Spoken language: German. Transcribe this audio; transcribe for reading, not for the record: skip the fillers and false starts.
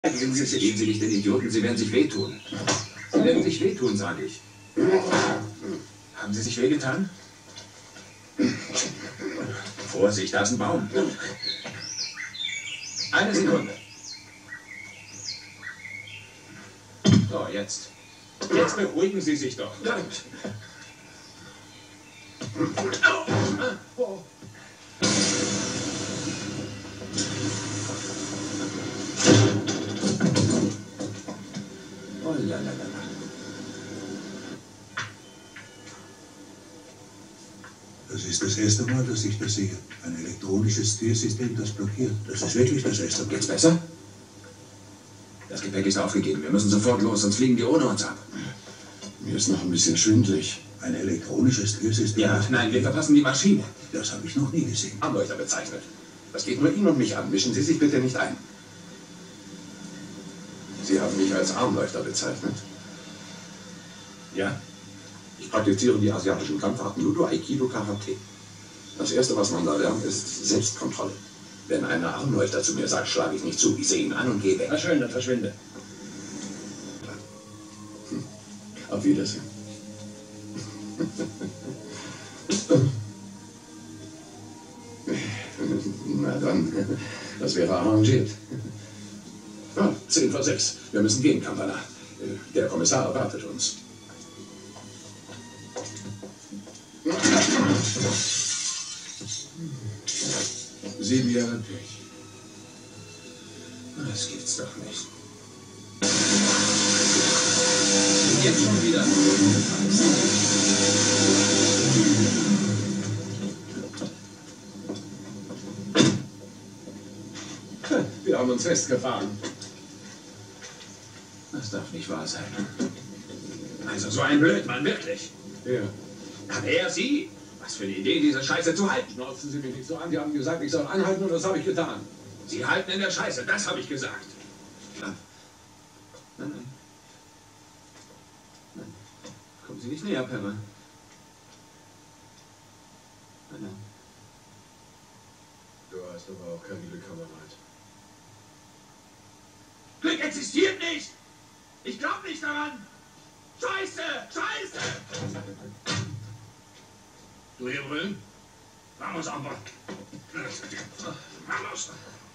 Gehen Sie nicht den Idioten, Sie werden sich wehtun. Sie werden sich wehtun, sage ich. Haben Sie sich wehgetan? Vorsicht, da ist ein Baum. Eine Sekunde. So, jetzt. Jetzt beruhigen Sie sich doch. Oh. Oh, lalalala. Das ist das erste Mal, dass ich das sehe. Ein elektronisches Türsystem, das blockiert. Das ist wirklich das erste Mal. Geht's besser? Das Gepäck ist aufgegeben. Wir müssen sofort los, sonst fliegen die ohne uns ab. Mir ist noch ein bisschen schwindelig. Ein elektronisches Türsystem? Ja, nein, wir verpassen die Maschine. Das habe ich noch nie gesehen. Armleuchter bezeichnet. Das geht nur Ihnen und mich an. Mischen Sie sich bitte nicht ein. Sie haben mich als Armleuchter bezeichnet. Ja? Ich praktiziere die asiatischen Kampfarten Judo, Aikido, Karate. Das Erste, was man da lernt, ist Selbstkontrolle. Wenn ein Armleuchter zu mir sagt, schlage ich nicht zu. Ich sehe ihn an und gehe weg. Na schön, dann verschwinde. Auf Wiedersehen. Na dann, das wäre arrangiert. Ah, 5:10. Wir müssen gehen, Kampana. Der Kommissar erwartet uns. Sie wären Pech. Das gibt's doch nicht. Jetzt schon wieder. Wir haben uns festgefahren. Das darf nicht wahr sein. Also so ein Blödmann, wirklich. Ja. Hat er Sie? Was für eine Idee, diese Scheiße zu halten. Schnauzen Sie mich nicht so an. Sie haben gesagt, ich soll anhalten und das habe ich getan. Sie halten in der Scheiße, das habe ich gesagt. Nein. Nein. Nein. Kommen Sie nicht näher, Perma. Nein. Du hast aber auch kein Glück, Kamerad. Glück existiert nicht! Ich glaube nicht daran! Scheiße! Scheiße! Du hier drüben? Vamos, Amber! Vamos!